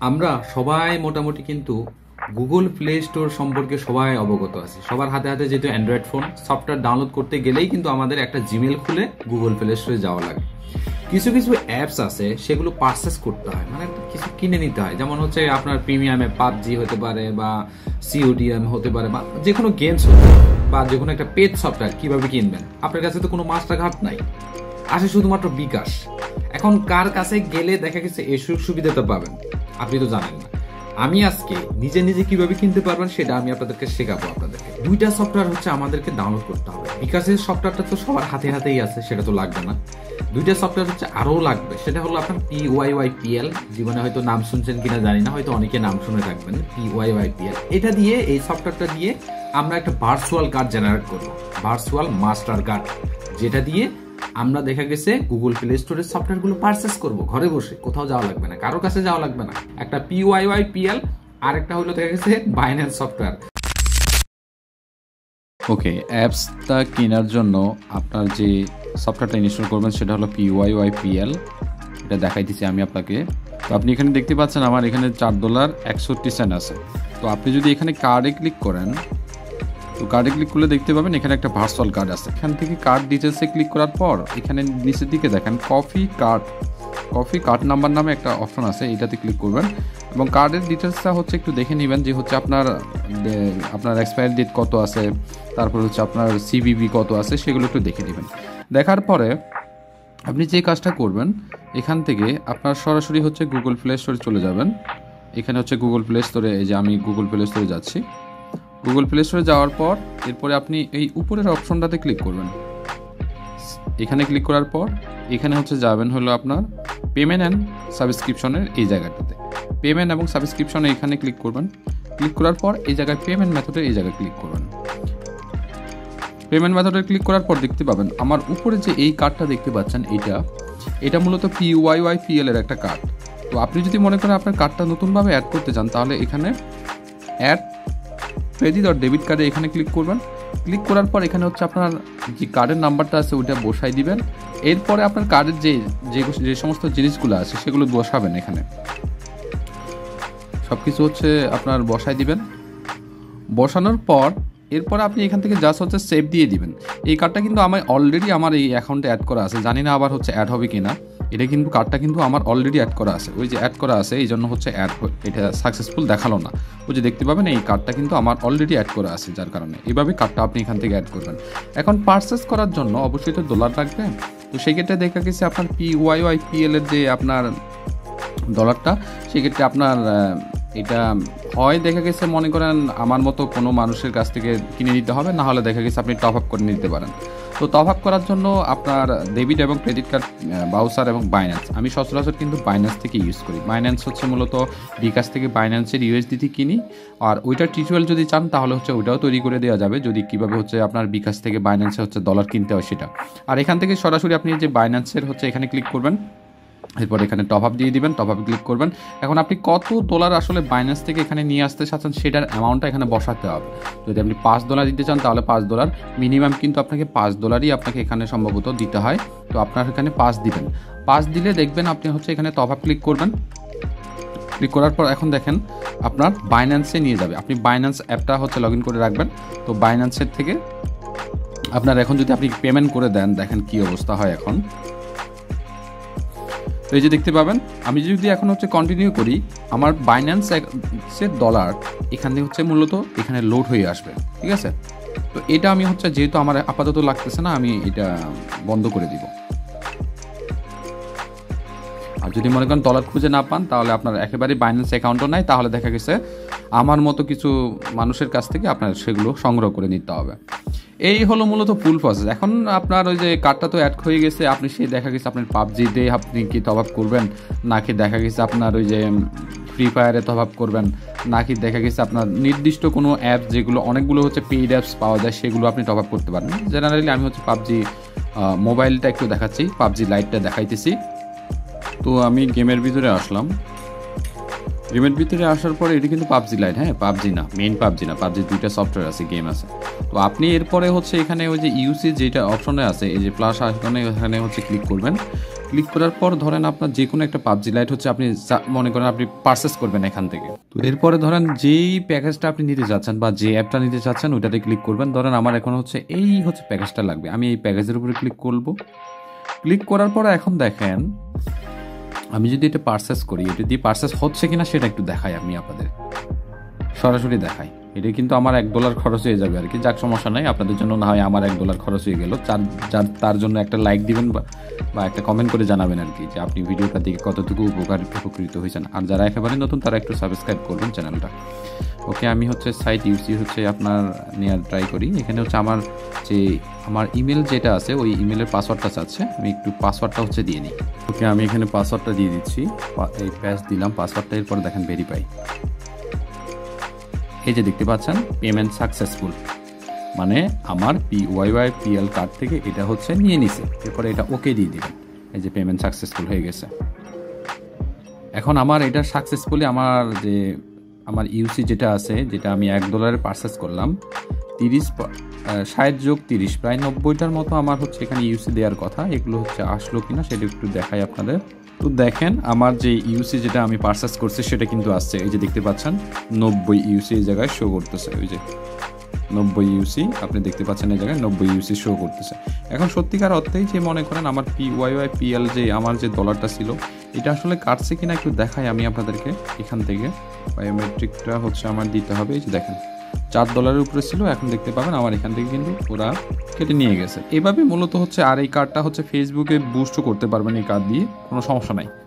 আমরা সবাই মোটামুটি কিন্তু গুগল প্লে স্টোর সম্পর্কে সবাই অবগত আছি। সবার হাতে হাতে যেহেতু অ্যান্ড্রয়েড ফোন, সফটওয়্যার ডাউনলোড করতে গেলেই কিন্তু আমাদের একটা জিমেল খুলে গুগল প্লে স্টোরে যাওয়া লাগে। কিছু কিছু অ্যাপস আছে সেগুলো পারচেস করতে হয়, মানে কিছু কিনে নিতে হয়। যেমন হচ্ছে আপনার প্রিমিয়ামে পাবজি হতে পারে বা CODM হতে পারে বা যে কোনো গেমস হতে পারে বা যে কোনো একটা পেড সফটওয়্যার কিভাবে কিনবেন? আপনার কাছে তো কোনো মাস্টার কার্ড নাই, আসে শুধুমাত্র বিকাশ। এখন কার কাছে গেলে দেখা গেছে এই সুযোগ সুবিধাটা পাবেন আপনি তো জানেন না। আমি আজকে নিজে নিজে কিভাবে কিনতে পারবেন সেটা আমি আপনাদেরকে শেখাবো। আপনাদেরকে দুইটা সফটওয়্যার হচ্ছে আমাদেরকে ডাউনলোড করতে হবে। বিকাশের সফটওয়্যারটা তো সবার হাতে হাতেই আছে, সেটা তো লাগবে না। দুইটা সফটওয়্যার হচ্ছে আরও লাগবে, সেটা হলো আপনার pyypl। জীবনে হয়তো নাম শুনছেন কিনা জানি না, হয়তো অনেকে নাম শুনে থাকবেন। pyypl এটা দিয়ে, এই সফটওয়্যারটা দিয়ে আমরা একটা ভার্চুয়াল কার্ড জেনারেট করবো, ভার্চুয়াল মাস্টার কার্ড, যেটা দিয়ে আমরা দেখা গেছে গুগল প্লে স্টোরের সফটওয়্যার গুলো পারচেস করবো ঘরে বসে, কোথাও যাওয়া লাগবে না, কারো কাছে যাওয়া লাগবে না। একটা pyypl আর একটা হলো দেখা গেছে বাইন্যান্স সফটওয়্যার। ওকে, অ্যাপসটা কেনার জন্য আপনার যে সফটওয়্যারটা ইনস্টল করবেন সেটা হলো pyypl। এটা দেখাই দিচ্ছি আমি আপনাকে। তো আপনি এখানে দেখতে পাচ্ছেন আমার এখানে $4.61 আছে। তো আপনি যদি এখানে কার্ডে ক্লিক করেন, তো কার্ডে ক্লিক করলে দেখতে পাবেন এখানে একটা ভার্চুয়াল কার্ড আছে। এখান থেকে কার্ড ডিটেলসে ক্লিক করার পর এখানে নিচের দিকে দেখেন কফি কার্ড নাম্বার নামে একটা অপশন আছে, এটাতে ক্লিক করবেন এবং কার্ডের ডিটেলসটা হচ্ছে একটু দেখে নেবেন যে হচ্ছে আপনার এক্সপায়ারি ডেট কত আছে, তারপর হচ্ছে আপনার CVV কত আছে, সেগুলো একটু দেখে নেবেন। দেখার পরে আপনি যে কাজটা করবেন, এখান থেকে আপনার সরাসরি হচ্ছে গুগল প্লে স্টোরে চলে যাবেন। এখানে হচ্ছে গুগল প্লে স্টোরে, এই যে আমি গুগল প্লে স্টোরে যাচ্ছি। গুগল প্লে স্টোরে যাওয়ার পর এরপরে আপনি এই উপরের অপশনটাতে ক্লিক করবেন। এখানে ক্লিক করার পর এখানে হচ্ছে যাবেন হলো আপনার পেমেন্ট অ্যান্ড সাবস্ক্রিপশনের এই জায়গাটাতে। পেমেন্ট এবং সাবস্ক্রিপশনে এখানে ক্লিক করবেন। ক্লিক করার পর এই জায়গায় পেমেন্ট মেথডে এই জায়গায় ক্লিক করবেন। পেমেন্ট মেথডে ক্লিক করার পর দেখতে পাবেন আমার উপরে যে এই কার্ডটা দেখতে পাচ্ছেন, এটা মূলত pyypl এর একটা কার্ড। তো আপনি যদি মনে করেন আপনার কার্ডটা নতুনভাবে অ্যাড করতে চান, তাহলে এখানে অ্যাড ক্রেডিট আর ডেবিট কার্ডে এখানে ক্লিক করবেন। ক্লিক করার পর এখানে হচ্ছে আপনার যে কার্ডের নাম্বারটা আছে ওইটা বসাই দিবেন। এরপরে আপনার কার্ডের যে সমস্ত জিনিসগুলো আছে সেগুলো বসাবেন। এখানে সব কিছু হচ্ছে আপনার বসাই দিবেন। বসানোর পর এরপরে আপনি এখান থেকে জাস্ট হচ্ছে সেভ দিয়ে দিবেন। এই কার্ডটা কিন্তু অলরেডি আমার এই অ্যাকাউন্টে অ্যাড করা আছে, জানি না আবার হচ্ছে অ্যাড হবে কিনা। এটা কিন্তু কার্ডটা কিন্তু আমার অলরেডি অ্যাড করা আছে, ওই যে অ্যাড করা আছে এই জন্য হচ্ছে এটা সাকসেসফুল দেখালো না। ওই যে দেখতে পাবেন এই কার্ডটা কিন্তু আমার অলরেডি অ্যাড করা আছে, যার কারণে এইভাবে কার্ডটা আপনি এখান থেকে অ্যাড করবেন। এখন পারচেস করার জন্য অবশ্যই তো ডলার লাগবে। তো সেই ক্ষেত্রে দেখা গেছে আপনার pyypl এর যে আপনার ডলারটা, সেক্ষেত্রে আপনার এটা হয় দেখা গেছে মনে করেন আমার মতো কোনো মানুষের কাছ থেকে কিনে নিতে হবে, না হলে দেখা গেছে আপনি টপ আপ করে নিতে পারেন। তো টপ আপ করার জন্য আপনার ডেবিট এবং ক্রেডিট কার্ড, বাউচার এবং বাইন্যান্স, আমি সচরাচর কিন্তু বাইন্যান্স থেকে ইউজ করি। বাইন্যান্স হচ্ছে মূলত বিকাশ থেকে বাইন্যান্সের USDT কিনি, আর ওইটার টিউটোরিয়াল যদি চান তাহলে হচ্ছে ওইটাও তৈরি করে দেওয়া যাবে, যদি কীভাবে হচ্ছে আপনার বিকাশ থেকে বাইন্যান্সে হচ্ছে ডলার কিনতে হয় সেটা। আর এখান থেকে সরাসরি আপনি যে বাইন্যান্সের হচ্ছে এখানে ক্লিক করবেন, এরপর এখানে টপ আপ দিয়ে দিবেন, টপ আপ ক্লিক করবেন। এখন আপনি কত ডলার আসলে বাইন্যান্স থেকে এখানে নিয়ে আসতে চাচ্ছেন সেটার অ্যামাউন্টটা এখানে বসাতে হবে। যদি আপনি $5 দিতে চান তাহলে $5, মিনিমাম কিন্তু আপনাকে $5 আপনাকে এখানে সম্ভবত দিতে হয়। তো আপনার এখানে 5 দিবেন। 5 দিলে দেখবেন আপনি হচ্ছে এখানে টপ আপ ক্লিক করবেন। ক্লিক করার পর এখন দেখেন আপনার বাইন্যান্সে নিয়ে যাবে। আপনি বাইন্যান্স অ্যাপটা হচ্ছে লগ ইন করে রাখবেন। তো বাইন্যান্সের থেকে আপনার এখন যদি আপনি পেমেন্ট করে দেন, দেখেন কি অবস্থা হয় এখন। তো এই যে দেখতে পাবেন, আমি যদি এখন হচ্ছে কন্টিনিউ করি, আমার বাইন্যান্সের ডলার এখানে হচ্ছে মূলত এখানে লোড হয়ে আসবে, ঠিক আছে। তো এটা আমি হচ্ছে যেহেতু আমার আপাতত লাগতেছে না, আমি এটা বন্ধ করে দিব। আর যদি মনে করেন ডলার খুঁজে না পান, তাহলে আপনার একেবারে বাইন্যান্স অ্যাকাউন্টও নাই, তাহলে দেখা গেছে আমার মতো কিছু মানুষের কাছ থেকে আপনার সেগুলো সংগ্রহ করে নিতে হবে। এই হলো মূলত ফুল প্রসেস। এখন আপনার ওই যে কার্ডটা তো অ্যাড হয়ে গেছে, আপনি সেই দেখা গেছে আপনার পাবজি দিয়ে আপনি কি টপ আপ করবেন, নাকি দেখা গেছে আপনার ওই যে ফ্রি ফায়ারে টপ আপ করবেন, নাকি দেখা গেছে আপনার নির্দিষ্ট কোনো অ্যাপস, যেগুলো অনেকগুলো হচ্ছে পেইড অ্যাপস পাওয়া যায়, সেগুলো আপনি টপ আপ করতে পারেন। জেনারেলি আমি হচ্ছে পাবজি মোবাইলটা একটু দেখাচ্ছি, পাবজি লাইটটা দেখাইতেছি। তো আমি গেমের ভিতরে আসলাম। গেমের ভিতরে আসার পরে এটি কিন্তু পাবজি লাইট, হ্যাঁ পাবজি না, মেইন পাবজি না, পাবজি দুইটা সফটওয়্যার আছে, গেম আছে। তো তো আপনি এরপরে হচ্ছে এখানে ওই যে ইউসি যেটা অপশনে আছে, এই যে প্লাস আইকনে, এখানে হচ্ছে ক্লিক করবেন। ক্লিক করার পর ধরেন আপনার যে কোনো একটা পাবজি লাইট হচ্ছে আপনি মনে করেন আপনি পারচেস করবেন এখান থেকে। তো এরপরে ধরেন যেই প্যাকেজটা আপনি নিতে চাচ্ছেন বা যে অ্যাপটা নিতে চাচ্ছেন ওইটাতে ক্লিক করবেন। ধরেন আমার এখন হচ্ছে এই হচ্ছে প্যাকেজটা লাগবে, আমি এই প্যাকেজের উপরে ক্লিক করব। ক্লিক করার পর এখন দেখেন আমি যদি এটা পারচেস করি, এটা দিয়ে পারচেস হচ্ছে কিনা সেটা একটু দেখাই, আমি আপনাদের সরাসরি দেখাই। এটা কিন্তু আমার $1 খরচ হয়ে যাবে আর কি, যাক সমস্যা নাই, আপনাদের জন্য না হয় আমার $1 খরচ হয়ে গেল। তার জন্য একটা লাইক দিবেন বা একটা কমেন্ট করে জানাবেন আর কি যে আপনি ভিডিওটা দেখে কতটুকু উপকৃত হয়েছেন। আর যারা একেবারে নতুন তারা একটু সাবস্ক্রাইব করবেন চ্যানেলটা। ওকে, আমি হচ্ছে সাইট ইউসি হচ্ছে আপনার নেওয়ার ট্রাই করি। এখানে হচ্ছে আমার ইমেল যেটা আছে ওই ইমেলের পাসওয়ার্ডটা চাচ্ছে, আমি একটু পাসওয়ার্ডটা হচ্ছে দিয়ে নিই। ওকে, আমি এখানে পাসওয়ার্ডটা দিয়ে দিচ্ছি, এই প্যাচ দিলাম পাসওয়ার্ডটা। এরপর দেখেন ভেরিফাই, এই যে দেখতে পাচ্ছেন পেমেন্ট সাকসেসফুল, মানে আমার pyypl কার্ড থেকে এটা হচ্ছে নিয়ে নিছে। এরপরে এটা ওকে দিয়ে দিবেন, এই যে পেমেন্ট সাকসেসফুল হয়ে গেছে। এখন আমার এটা সাকসেসফুলি আমার ইউসি যেটা আছে, যেটা আমি $1 পারচেস করলাম, 60 যোগ 30 প্রায় 90টার মতো আমার হচ্ছে এখানে ইউসি দেওয়ার কথা। এগুলো হচ্ছে আসলো কিনা সেটা একটু দেখাই আপনাদের। তো দেখেন আমার যে ইউসি যেটা আমি পারচেস করছি সেটা কিন্তু আসছে, এই যে দেখতে পাচ্ছেন 90 ইউসি এই জায়গায় শো করতেছে। ওই যে 90 ইউসি আপনি দেখতে পাচ্ছেন এই জায়গায় 90 ইউসি শো করতেছে। এখন সত্যিকার অর্থেই যে মনে করেন আমার pyypl যে আমার যে ডলারটা ছিল এটা আসলে কাটছে কিনা একটু দেখাই আমি আপনাদেরকে। এখান থেকে বায়োমেট্রিকটা হচ্ছে আমার দিতে হবে, এই যে দেখেন $4 উপরে ছিল, এখন দেখতে পাবেন আমার এখান থেকে কিন্তু ওরা কেটে নিয়ে গেছে। এভাবে মূলত হচ্ছে, আর এই কার্ডটা হচ্ছে ফেসবুকে বুস্টও করতে পারবেন এই কার্ড দিয়ে, কোনো সমস্যা নাই।